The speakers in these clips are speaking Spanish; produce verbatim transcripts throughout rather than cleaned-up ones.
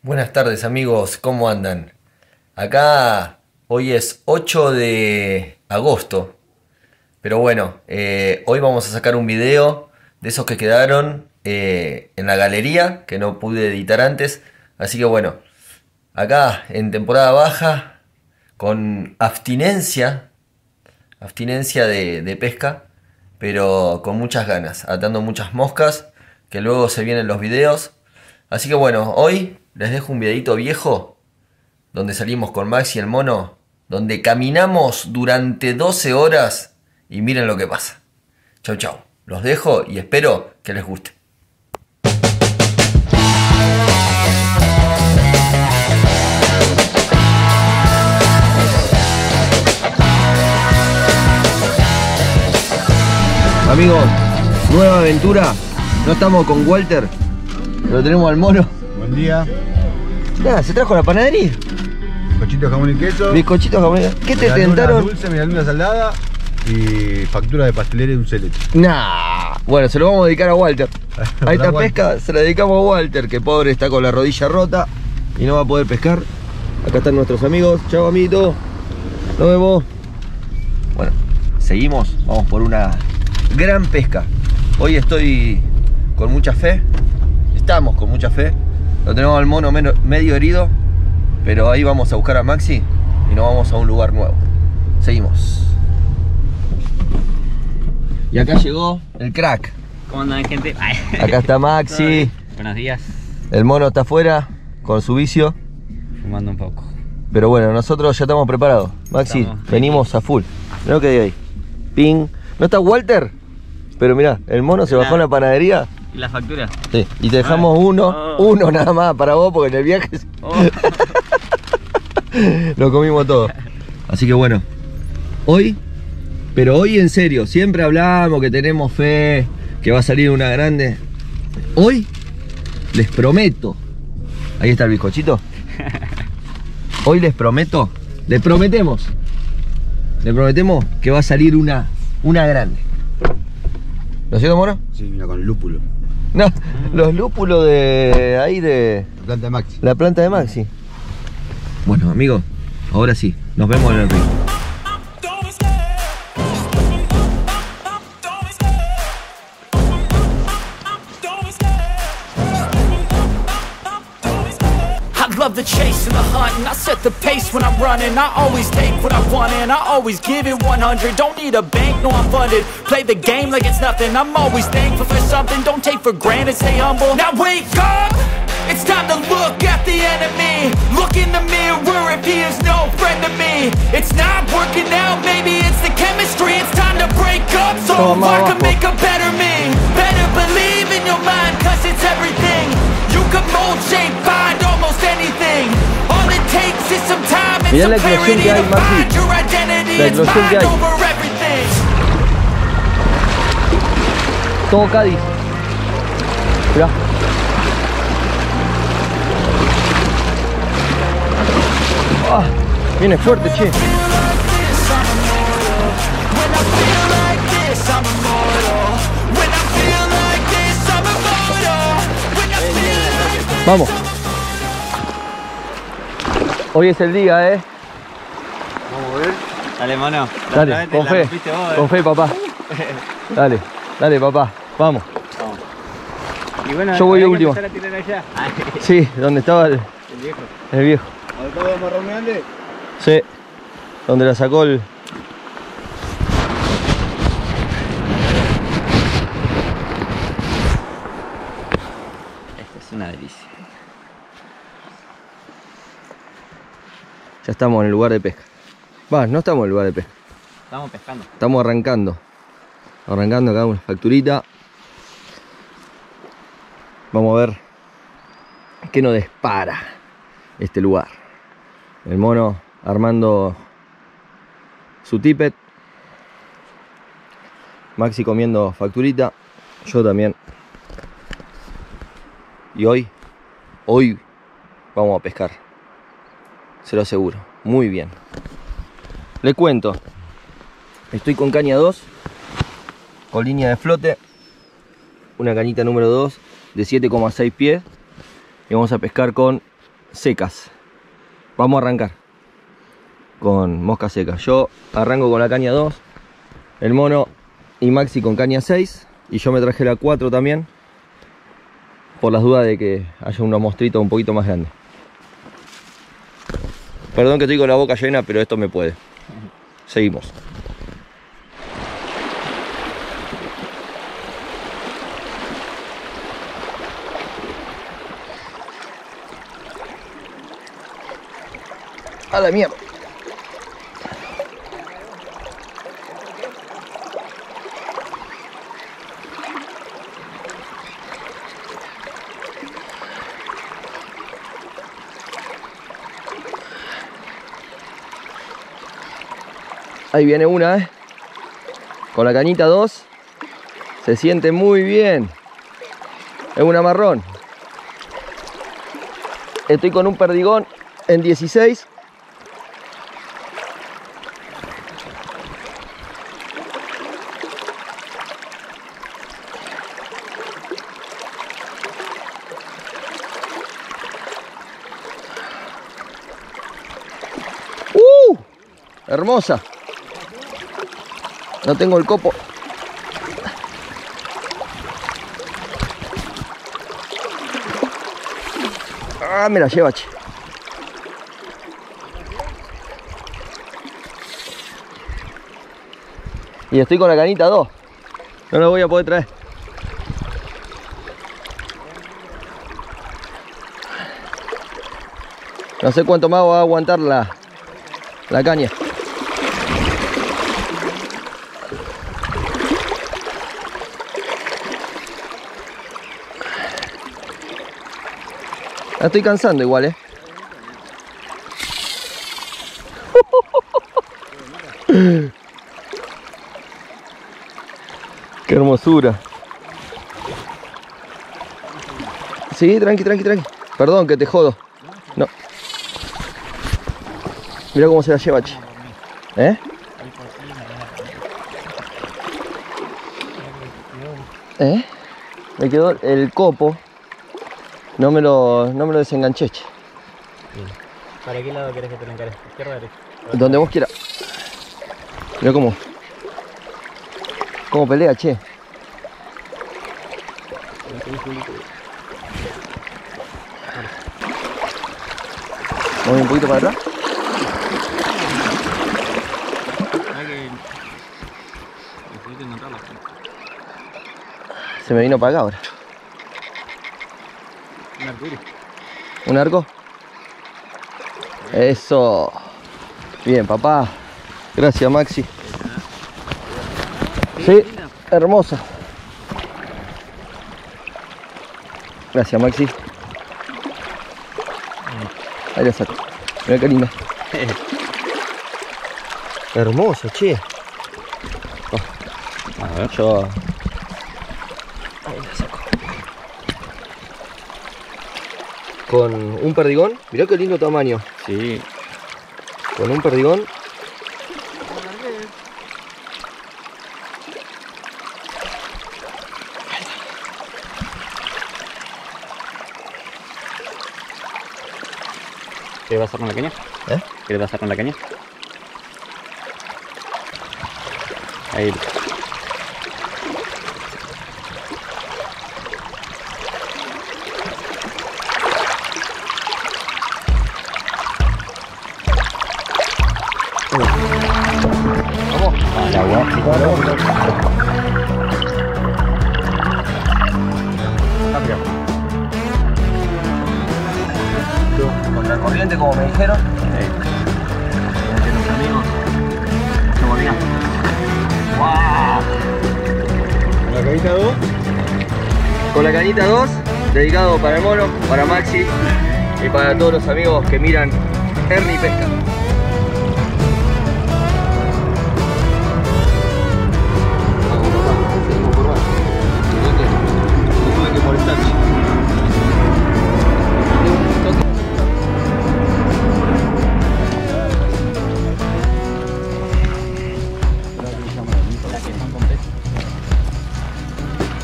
Buenas tardes amigos, ¿cómo andan? Acá hoy es ocho de agosto, pero bueno, eh, hoy vamos a sacar un video de esos que quedaron eh, en la galería, que no pude editar antes, así que bueno, acá en temporada baja, con abstinencia, abstinencia de, de pesca, pero con muchas ganas, atando muchas moscas, que luego se vienen los videos, así que bueno, hoy les dejo un videito viejo donde salimos con Maxi el mono, donde caminamos durante doce horas y miren lo que pasa. Chau chau, los dejo y espero que les guste. Amigos, nueva aventura, no estamos con Walter, lo tenemos al mono. Buen día. Nada, se trajo la panadería. Bizcochitos, jamón y queso. Bizcochitos, jamón y queso. ¿Qué te Medialuna tentaron? dulce, medialuna salada y factura de pastelera y dulce de leche. Nah. Bueno, se lo vamos a dedicar a Walter. A esta Walter. pesca se la dedicamos a Walter, que pobre está con la rodilla rota y no va a poder pescar. Acá están nuestros amigos. Chao, amiguito. Nos vemos. Bueno, seguimos. Vamos por una gran pesca. Hoy estoy con mucha fe. Estamos con mucha fe. Lo tenemos al mono medio herido, pero ahí vamos a buscar a Maxi y nos vamos a un lugar nuevo. Seguimos. Y acá llegó el crack. ¿Cómo andan, gente? Acá está Maxi. Buenos días. El mono está afuera con su vicio. Fumando un poco. Pero bueno, nosotros ya estamos preparados. Maxi, Estamos. venimos a full. Mirá lo que hay ahí. Ping. ¿No está Walter? Pero mirá, el mono se bajó en la panadería. ¿Y la factura? Sí, y te dejamos uno, Oh. uno nada más para vos, porque en el viaje Oh. lo comimos todo. Así que bueno, hoy, pero hoy en serio, siempre hablamos que tenemos fe, que va a salir una grande. Hoy les prometo, ahí está el bizcochito. Hoy les prometo, les prometemos, les prometemos que va a salir una, una grande. ¿Lo siento, mono? Sí, mira, con lúpulo. No, los lúpulos de ahí de La planta de Maxi. la planta de Maxi. Bueno, amigos, ahora sí, nos vemos en el río. Love the chase and the hunt, and I set the pace when I'm running. I always take what I want and I always give it one hundred. Don't need a bank, no I'm funded. Play the game like it's nothing. I'm always thankful for something. Don't take for granted, stay humble. Now wake up, it's time to look at the enemy. Look in the mirror if he is no friend to me. It's not working out, maybe it's the chemistry. It's time to break up so I can make a better me. Better believe in your mind, cause it's everything. You can mold, shape, find almost anything. All it takes is some time and Mirá some la eclosión clarity que hay, to Maxi. find your identity. La It's eclosión que mind hay. over everything. Todo Cádiz. Mirá. Ah, viene fuerte, che. When I feel like this, I'm immortal. When I feel like this, I'm immortal. When I feel like this. Vamos. Hoy es el día, eh. Vamos a ver. Dale, mono. La otra Dale, vez te con la fe. rompiste vos, eh. Con fe, papá. Dale, dale, papá. Vamos. Vamos. Y bueno, Yo voy de había que último. empezar a tirar allá. Ay, Sí, donde estaba el, el viejo. el viejo. ¿Acá de marrón grande? Sí, donde la sacó el... Esta es una delicia. Ya estamos en el lugar de pesca. Va, no estamos en el lugar de pesca. Estamos pescando. Estamos arrancando. Arrancando acá una facturita. Vamos a ver qué nos dispara este lugar. El mono armando su tippet. Maxi comiendo facturita. Yo también. Y hoy, hoy vamos a pescar. Se lo aseguro. Muy bien. Le cuento. Estoy con caña dos. Con línea de flote. Una cañita número dos de siete coma seis pies. Y vamos a pescar con secas. Vamos a arrancar con mosca seca. Yo arranco con la caña dos, el mono y Maxi con caña seis, y yo me traje la cuatro también, por las dudas de que haya unos mostritos un poquito más grandes. Perdón que estoy con la boca llena, pero esto me puede. Seguimos. A la mierda. Ahí viene una, ¿eh? Con la cañita dos. Se siente muy bien. Es una marrón. Estoy con un perdigón en dieciséis. ¡Uh! Hermosa. No tengo el copo. Ah, me la lleva, che. Y estoy con la canita dos. No la voy a poder traer. No sé cuánto más va a aguantar la, la caña. La estoy cansando igual, eh. Qué hermosura. Sí, tranqui, tranqui, tranqui. Perdón que te jodo. No. Mira cómo se la lleva, che. ¿Eh? ¿Eh? Me quedó el copo. No me lo, no me lo desenganché, che. ¿Para qué lado querés que te lo encares? ¿Izquierda o derecha? Donde vos quieras. Mira cómo. Cómo pelea, che. Vamos un poquito para atrás. Se me vino para acá ahora. Un arco. ¿Un arco? Eso. Bien, papá. Gracias, Maxi. Sí, hermosa. Gracias, Maxi. Ahí la saco. Mira qué linda. Hermosa, che. Oh. A ver, yo. Ahí la saco. Con un perdigón. Mirá qué lindo tamaño. Sí. Con un perdigón. ¿Qué vas a hacer con la caña? ¿Eh? ¿Qué vas a hacer con la caña? Ahí. Vamos. Al agua. Contra la corriente, como me dijeron. Los amigos. Estamos bien. ¡Wow! ¿La cañita dos? Con la cañita dos, dedicado para el mono, para Maxi y para todos los amigos que miran Ernie Pesca.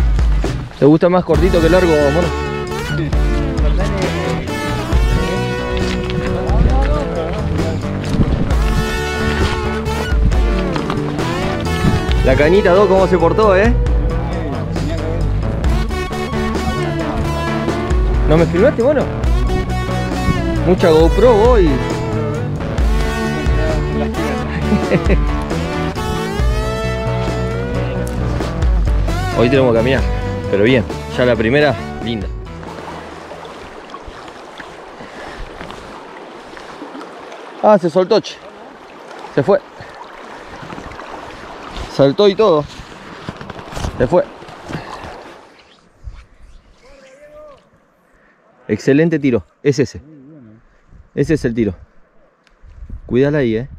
¿Te gusta más cortito que largo, mono? Sí. La cañita dos, ¿cómo se portó, eh? ¿No me filmaste, bueno? Mucha GoPro vos y... Hoy tenemos que caminar, pero bien, ya la primera, linda. Ah, se soltó, che. Se fue. Saltó y todo. Se fue. Excelente tiro, es ese. Ese es el tiro. Cuídala ahí, eh.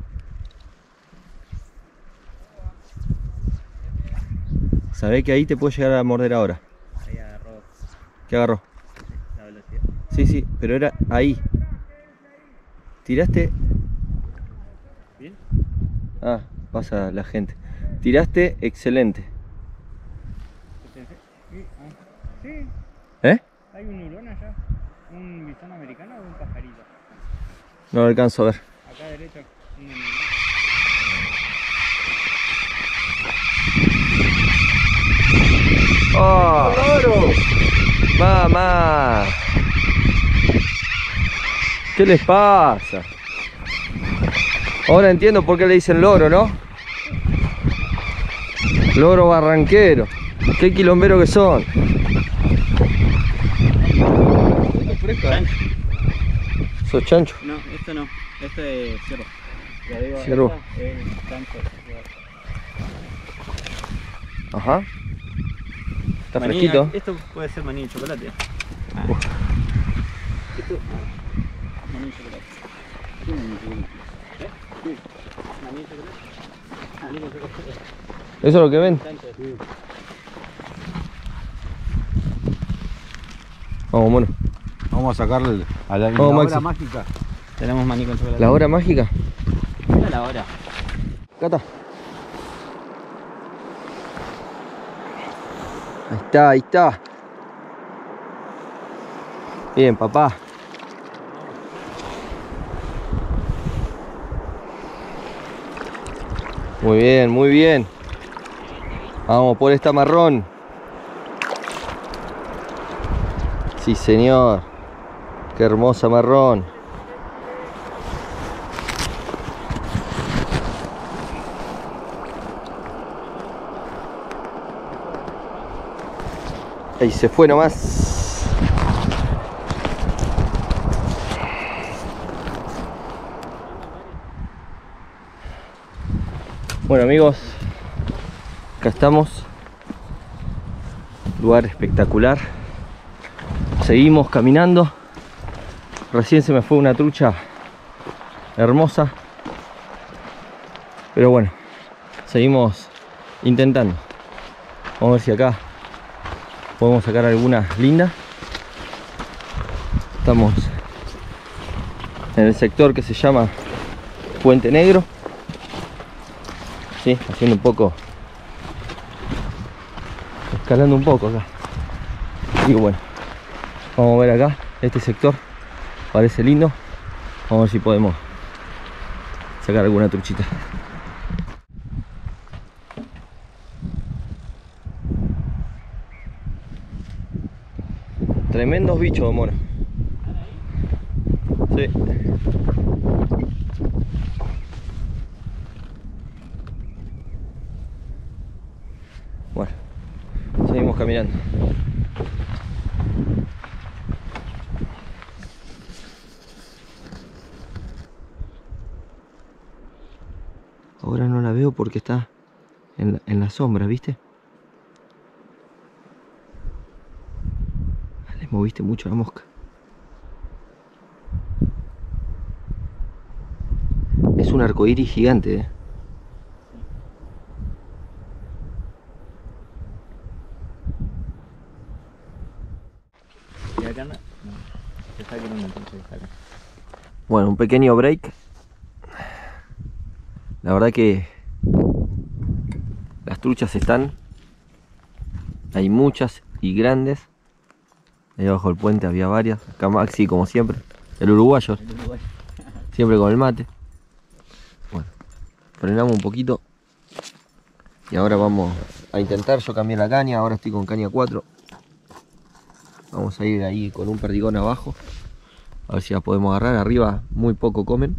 Sabés que ahí te puede llegar a morder ahora. Ahí agarró. ¿Qué agarró? La velocidad. Sí, sí, pero era ahí. Tiraste. ¿Bien? Ah, pasa la gente. Tiraste excelente. Sí. ¿Eh? ¿Hay un hurón allá? ¿Un bisón americano o un pajarito? No lo alcanzo a ver. Acá derecho. Un hurón. ¡Oh! ¡Loro! ¡Mamá! ¿Qué les pasa? Ahora entiendo por qué le dicen loro, ¿no? Loro barranquero. Qué quilombero que son. Chancho. ¿Sos chancho? No, esto no. Esto es ciervo. Ya digo, Ciervo. esta es chancho. Ajá. Está Maní, fresquito. Esto puede ser maní de chocolate. Ah. Esto. Maní de chocolate. ¿Qué maní de chocolate? ¿Eh? Sí. Maní de chocolate. Maní de chocolate. ¿Eso es lo que ven? Chancho. Sí. Vamos, mono. Vamos a sacarle a la, Vamos, la Maxi. hora mágica. Tenemos maní con chocolate. ¿La hora mágica? Mira la hora. Acá está. Ahí está, ahí está. Bien, papá. Muy bien, muy bien. Vamos por esta marrón. Sí, señor. Qué hermosa marrón. Ahí se fue nomás. Bueno, amigos, acá estamos. Lugar espectacular. Seguimos caminando. Recién se me fue una trucha hermosa. Pero bueno, seguimos intentando. Vamos a ver si acá podemos sacar alguna linda. Estamos en el sector que se llama Puente Negro. Sí, haciendo un poco, escalando un poco acá. Y bueno, vamos a ver acá, este sector parece lindo. Vamos a ver si podemos sacar alguna truchita. Tremendos bichos, mono. Sí. Bueno, seguimos caminando. Ahora no la veo porque está en la, en la sombra, ¿viste? Le moviste mucho la mosca. Es un arcoíris gigante, ¿eh? ¿Y acá no? No. Se saca un montón, se saca. Bueno, un pequeño break. La verdad que las truchas están. Hay muchas y grandes. Ahí abajo del puente había varias. Acá Maxi, como siempre. El uruguayo. El Uruguay. Siempre con el mate. Bueno, frenamos un poquito. Y ahora vamos a intentar, yo cambié la caña, ahora estoy con caña cuatro. Vamos a ir ahí con un perdigón abajo. A ver si la podemos agarrar. Arriba muy poco comen.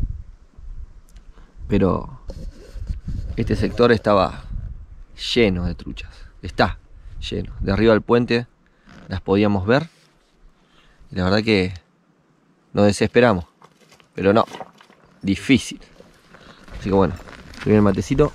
Pero este sector estaba lleno de truchas. Está lleno. De arriba del puente las podíamos ver. Y la verdad que nos desesperamos. Pero no, difícil. Así que bueno, se viene el matecito.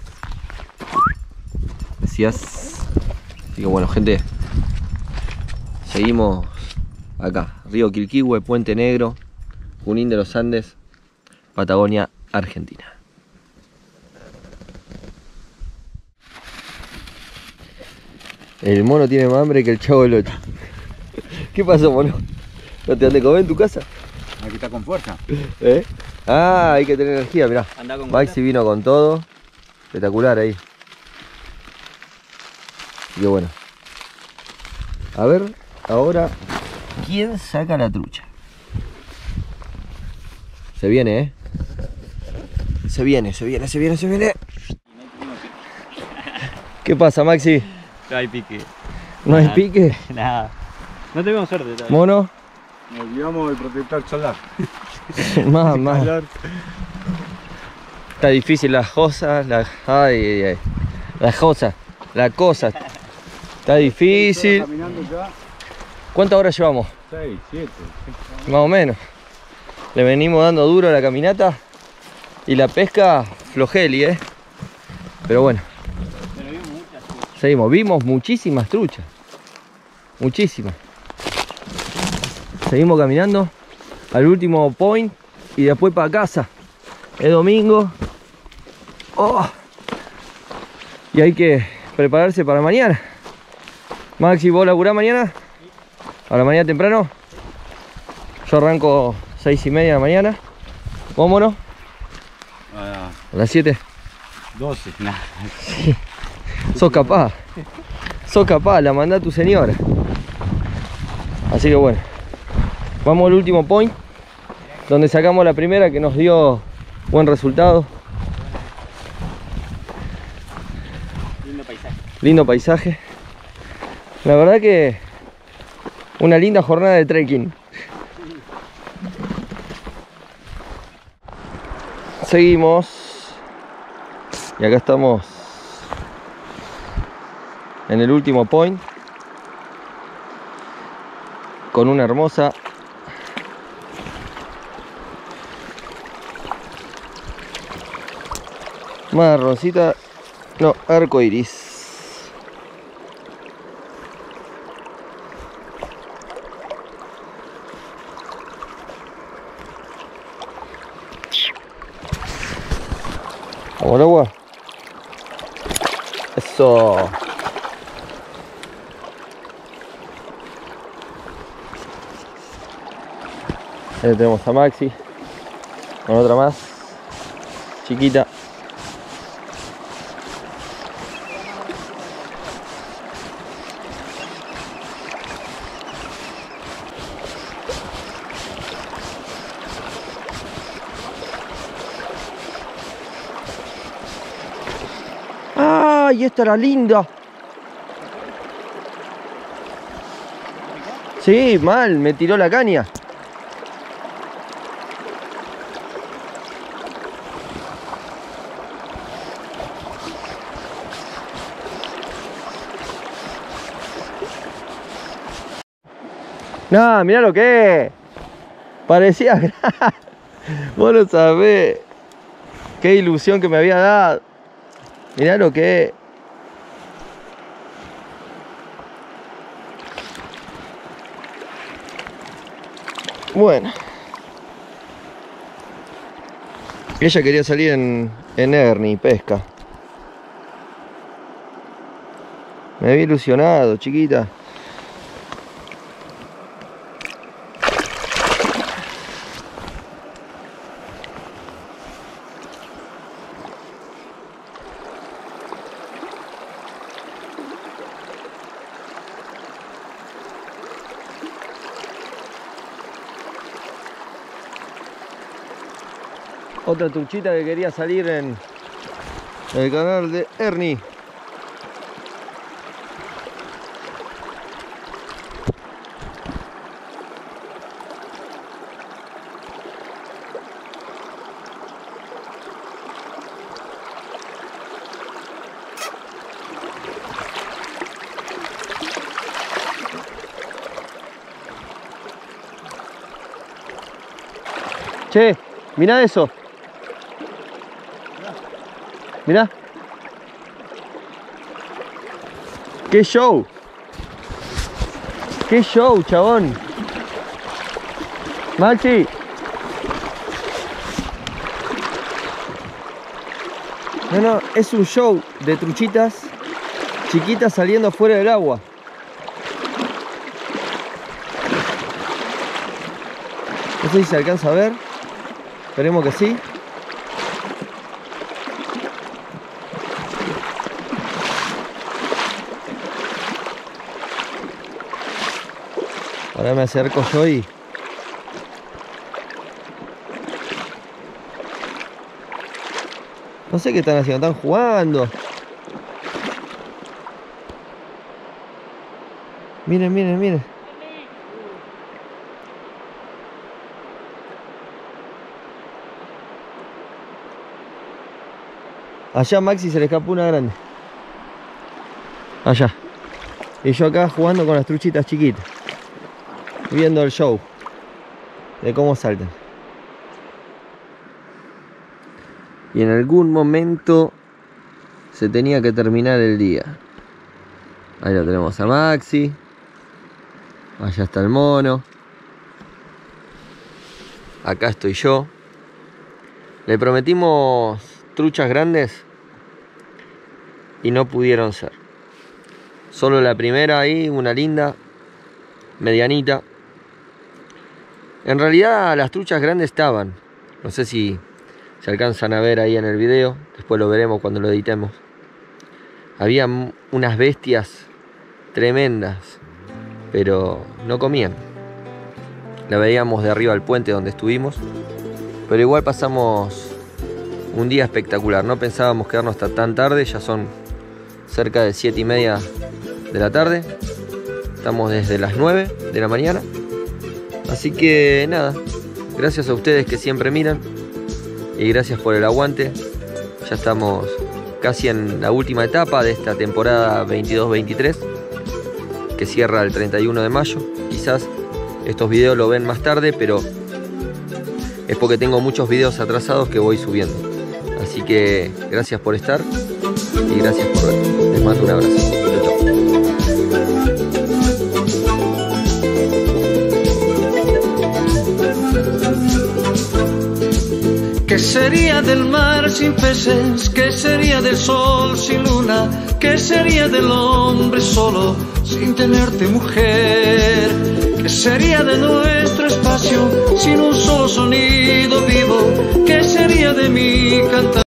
Decías. Así que bueno, gente. Seguimos acá. Río Quilquihue, Puente Negro, Junín de los Andes, Patagonia, Argentina. El mono tiene más hambre que el Chavo del ocho. ¿Qué pasó, mono? ¿No te dan de comer en tu casa? Aquí está con fuerza. ¿Eh? Ah, hay que tener energía, mirá. Anda con Maxi vino con todo. Espectacular ahí. Y bueno. A ver, ahora, ¿quién saca la trucha? Se viene, ¿eh? Se viene, se viene, se viene, se viene. ¿Qué pasa, Maxi? No hay pique. ¿No hay pique? Nada. No tuvimos suerte todavía. ¿Mono? Nos olvidamos del protector solar. Más, más. Está difícil las cosas, la... ay, ay, ay. Las cosas, la cosa. Está difícil. Caminando ya. ¿Cuántas horas llevamos? seis, siete. Más o menos. Le venimos dando duro a la caminata. Y la pesca flojeli, ¿eh? Pero bueno. Pero vimos muchas. Seguimos. Vimos muchísimas truchas. Muchísimas. Seguimos caminando al último point y después para casa. Es domingo. Oh. Y hay que prepararse para mañana. Maxi, ¿vos laburás mañana? ¿A la mañana temprano? Yo arranco seis y media de la mañana. ¿Vámonos? Ah, A las siete. doce. Nada. Sos capaz. Sos capaz, la mandá a tu señora. Así que bueno. Vamos al último point. Donde sacamos la primera que nos dio buen resultado. Lindo paisaje. Lindo paisaje. La verdad que una linda jornada de trekking. Seguimos. Y acá estamos en el último point. Con una hermosa marroncita, no, arco iris. Vamos al agua. Eso. Ahí tenemos a Maxi con otra más chiquita. ¡Ay, esta era linda! Sí, mal, me tiró la caña. No, mirá lo que es. Parecía... Vos no sabés qué ilusión que me había dado. Mirá lo que es. Bueno. Ella quería salir en, en Ernie, pesca. Me había ilusionado, chiquita. Otra truchita que quería salir en el canal de Ernie. Che, mirá eso. Mirá. ¡Qué show! ¡Qué show, chabón! Maxi. No, no, es un show de truchitas chiquitas saliendo afuera del agua. No sé si se alcanza a ver. Esperemos que sí. Ahora me acerco yo y... no sé qué están haciendo, están jugando. Miren, miren, miren. Allá a Maxi se le escapó una grande. Allá. Y yo acá jugando con las truchitas chiquitas. Viendo el show de cómo saltan. Y en algún momento se tenía que terminar el día. Ahí lo tenemos a Maxi. Allá está el mono. Acá estoy yo. Le prometimos truchas grandes y no pudieron ser. Solo la primera ahí, una linda, medianita. En realidad las truchas grandes estaban. No sé si se alcanzan a ver ahí en el video. Después lo veremos cuando lo editemos. Había unas bestias tremendas, pero no comían. La veíamos de arriba al puente donde estuvimos. Pero igual pasamos un día espectacular. No pensábamos quedarnos hasta tan tarde. Ya son cerca de siete y media de la tarde. Estamos desde las nueve de la mañana. Así que nada, gracias a ustedes que siempre miran y gracias por el aguante. Ya estamos casi en la última etapa de esta temporada veintidós veintitrés, que cierra el treinta y uno de mayo. Quizás estos videos lo ven más tarde, pero es porque tengo muchos videos atrasados que voy subiendo. Así que gracias por estar y gracias por ver. Les mando un abrazo. Chau, chau. ¿Qué sería del mar sin peces? ¿Qué sería del sol sin luna? ¿Qué sería del hombre solo sin tenerte mujer? ¿Qué sería de nuestro espacio sin un solo sonido vivo? ¿Qué sería de mi cantar?